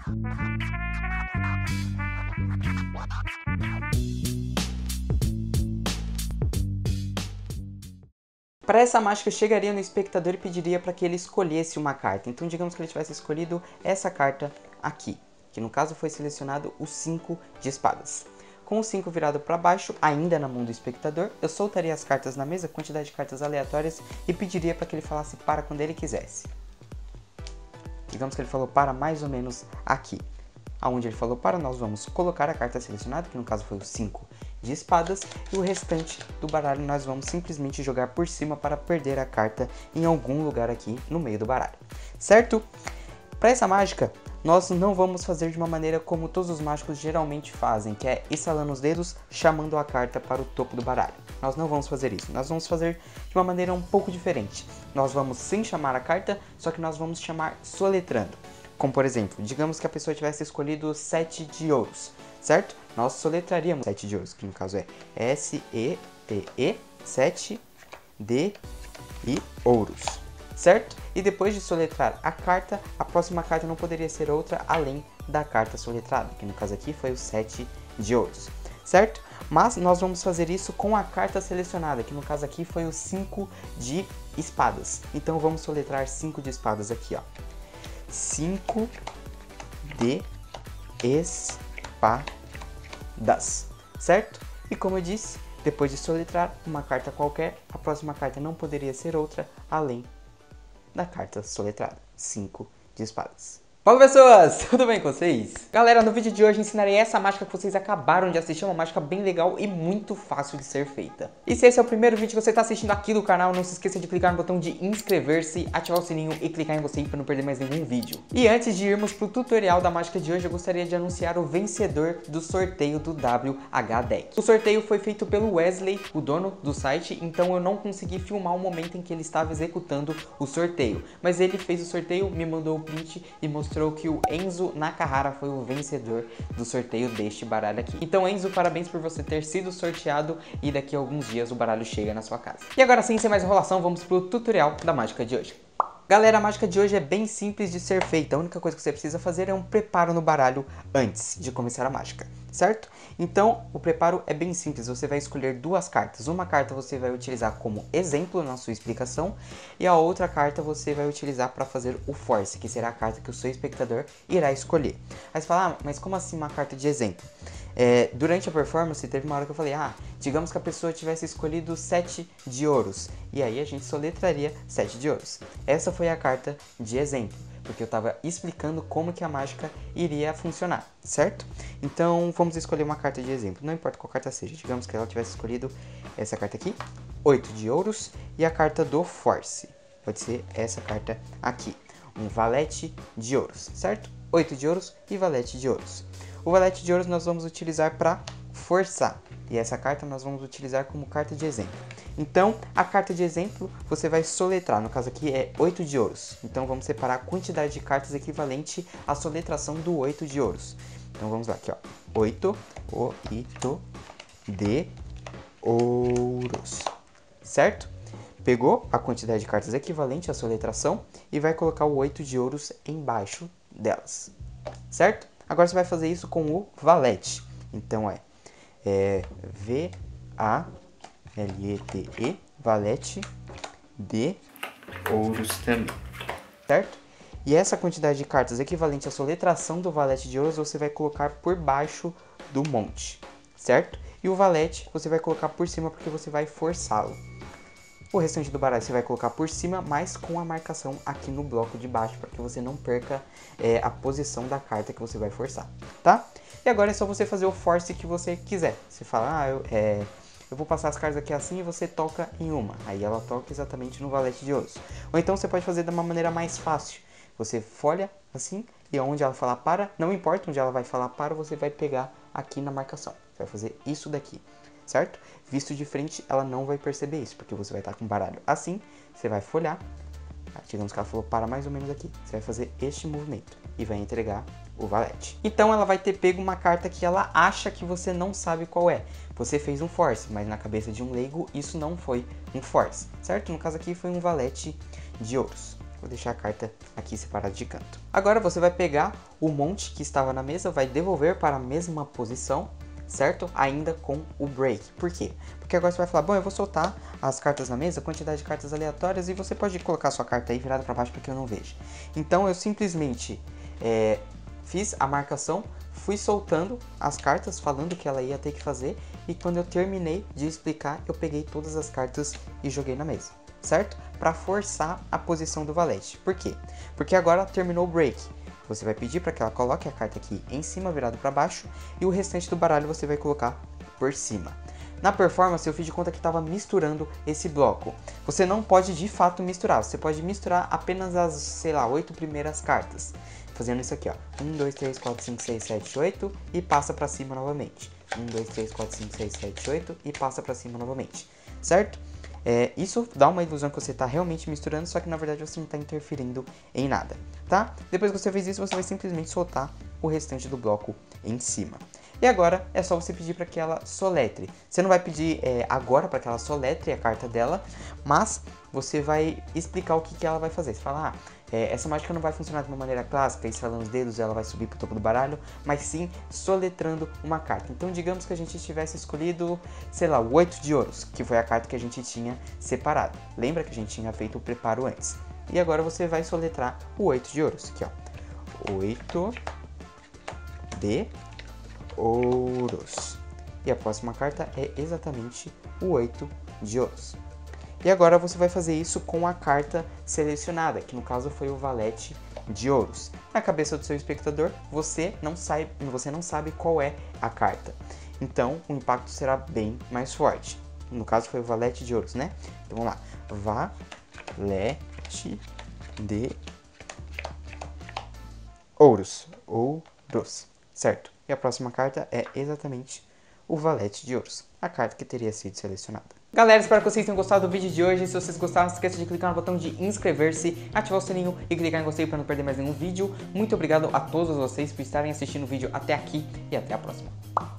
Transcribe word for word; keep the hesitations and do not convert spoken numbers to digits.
Para essa mágica, eu chegaria no espectador e pediria para que ele escolhesse uma carta. Então, digamos que ele tivesse escolhido essa carta aqui, que no caso foi selecionado o cinco de espadas. Com o cinco virado para baixo, ainda na mão do espectador, eu soltaria as cartas na mesa, quantidade de cartas aleatórias, e pediria para que ele falasse para quando ele quisesse. Digamos que ele falou para mais ou menos aqui. Aonde ele falou para, nós vamos colocar a carta selecionada, que no caso foi o cinco de espadas, e o restante do baralho nós vamos simplesmente jogar por cima para perder a carta em algum lugar aqui no meio do baralho, certo? Para essa mágica, nós não vamos fazer de uma maneira como todos os mágicos geralmente fazem, que é estalando os dedos, chamando a carta para o topo do baralho. Nós não vamos fazer isso, nós vamos fazer de uma maneira um pouco diferente. Nós vamos sim chamar a carta, só que nós vamos chamar soletrando. Como por exemplo, digamos que a pessoa tivesse escolhido sete de ouros, certo? Nós soletraríamos sete de ouros, que no caso é S E T E, sete de e ouros, certo? E depois de soletrar a carta, a próxima carta não poderia ser outra além da carta soletrada, que no caso aqui foi o sete de ouros, certo? Mas nós vamos fazer isso com a carta selecionada, que no caso aqui foi o cinco de espadas. Então vamos soletrar cinco de espadas aqui, ó. cinco de espadas, certo? E como eu disse, depois de soletrar uma carta qualquer, a próxima carta não poderia ser outra além da carta soletrada, cinco de espadas. Fala pessoas, tudo bem com vocês? Galera, no vídeo de hoje ensinarei essa mágica que vocês acabaram de assistir, uma mágica bem legal e muito fácil de ser feita. E se esse é o primeiro vídeo que você está assistindo aqui do canal, não se esqueça de clicar no botão de inscrever-se, ativar o sininho e clicar em você para não perder mais nenhum vídeo. E antes de irmos pro tutorial da mágica de hoje, eu gostaria de anunciar o vencedor do sorteio do W H Deck. O sorteio foi feito pelo Wesley, o dono do site, então eu não consegui filmar o momento em que ele estava executando o sorteio. Mas ele fez o sorteio, me mandou o print e mostrou que o Enzo Nakahara foi o vencedor do sorteio deste baralho aqui. Então Enzo, parabéns por você ter sido sorteado e daqui a alguns dias o baralho chega na sua casa. E agora sim, sem mais enrolação, vamos pro tutorial da mágica de hoje. Galera, a mágica de hoje é bem simples de ser feita. A única coisa que você precisa fazer é um preparo no baralho antes de começar a mágica, certo? Então, o preparo é bem simples. Você vai escolher duas cartas. Uma carta você vai utilizar como exemplo na sua explicação e a outra carta você vai utilizar para fazer o force, que será a carta que o seu espectador irá escolher. Aí você fala, ah, mas como assim uma carta de exemplo? É, durante a performance teve uma hora que eu falei, ah, digamos que a pessoa tivesse escolhido sete de ouros, e aí a gente soletraria sete de ouros. Essa foi a carta de exemplo, porque eu estava explicando como que a mágica iria funcionar, certo? Então vamos escolher uma carta de exemplo, não importa qual carta seja, digamos que ela tivesse escolhido essa carta aqui, oito de ouros, e a carta do force, pode ser essa carta aqui, um valete de ouros, certo? oito de ouros e valete de ouros. O valete de ouros nós vamos utilizar para forçar, e essa carta nós vamos utilizar como carta de exemplo. Então, a carta de exemplo você vai soletrar, no caso aqui é oito de ouros. Então vamos separar a quantidade de cartas equivalente à soletração do oito de ouros. Então vamos lá, aqui ó, oito, oito de ouros, certo? Pegou a quantidade de cartas equivalente à soletração e vai colocar o oito de ouros embaixo delas, certo? Agora você vai fazer isso com o valete. Então é, é V A L E T E, valete de ouros também, certo? E essa quantidade de cartas equivalente à soletração do valete de ouros você vai colocar por baixo do monte, certo? E o valete você vai colocar por cima porque você vai forçá-lo. O restante do baralho você vai colocar por cima, mas com a marcação aqui no bloco de baixo, para que você não perca é, a posição da carta que você vai forçar, tá? E agora é só você fazer o force que você quiser. Você fala, ah, eu, é, eu vou passar as cartas aqui assim e você toca em uma. Aí ela toca exatamente no valete de ouros. Ou então você pode fazer de uma maneira mais fácil. Você folha assim e onde ela falar para, não importa onde ela vai falar para, você vai pegar aqui na marcação. Você vai fazer isso daqui, certo? Visto de frente, ela não vai perceber isso, porque você vai estar com o baralho assim, você vai folhar, digamos que ela falou para mais ou menos aqui, você vai fazer este movimento e vai entregar o valete. Então ela vai ter pego uma carta que ela acha que você não sabe qual é. Você fez um force, mas na cabeça de um leigo isso não foi um force, certo? No caso aqui foi um valete de ouros, Vou deixar a carta aqui separada de canto. Agora você vai pegar o monte que estava na mesa, vai devolver para a mesma posição, certo? Ainda com o break. Por quê? Porque agora você vai falar, bom, eu vou soltar as cartas na mesa, quantidade de cartas aleatórias, e você pode colocar sua carta aí virada para baixo para que eu não veja. Então eu simplesmente é, fiz a marcação, fui soltando as cartas, falando que ela ia ter que fazer, e quando eu terminei de explicar, eu peguei todas as cartas e joguei na mesa, certo? Para forçar a posição do valete. Por quê? Porque agora terminou o break. Você vai pedir para que ela coloque a carta aqui em cima, virado para baixo, e o restante do baralho você vai colocar por cima. Na performance eu fiz de conta que estava misturando esse bloco. Você não pode de fato misturar, você pode misturar apenas as, sei lá, oito primeiras cartas. Fazendo isso aqui, ó. um, dois, três, quatro, cinco, seis, sete, oito e passa para cima novamente. um, dois, três, quatro, cinco, seis, sete, oito e passa para cima novamente. Certo? É, isso dá uma ilusão que você está realmente misturando, só que na verdade você não está interferindo em nada, tá? Depois que você fez isso, você vai simplesmente soltar o restante do bloco em cima. E agora é só você pedir para que ela soletre. Você não vai pedir é, agora para que ela soletre a carta dela, mas você vai explicar o que, que ela vai fazer. Você fala, ah, é, essa mágica não vai funcionar de uma maneira clássica, estralando os dedos ela vai subir para o topo do baralho, mas sim soletrando uma carta. Então digamos que a gente tivesse escolhido, sei lá, o oito de ouros, que foi a carta que a gente tinha separado. Lembra que a gente tinha feito o preparo antes. E agora você vai soletrar o oito de ouros, aqui ó. oito de ouros. E a próxima carta é exatamente o oito de ouros. E agora você vai fazer isso com a carta selecionada, que no caso foi o valete de ouros. Na cabeça do seu espectador, você não sabe, você não sabe qual é a carta. Então, o impacto será bem mais forte. No caso foi o valete de ouros, né? Então vamos lá. Valete de ouros. Ouros. Certo. E a próxima carta é exatamente o valete de ouros, a carta que teria sido selecionada. Galera, espero que vocês tenham gostado do vídeo de hoje. Se vocês gostaram, não se esqueça de clicar no botão de inscrever-se, ativar o sininho e clicar em gostei para não perder mais nenhum vídeo. Muito obrigado a todos vocês por estarem assistindo o vídeo até aqui e até a próxima.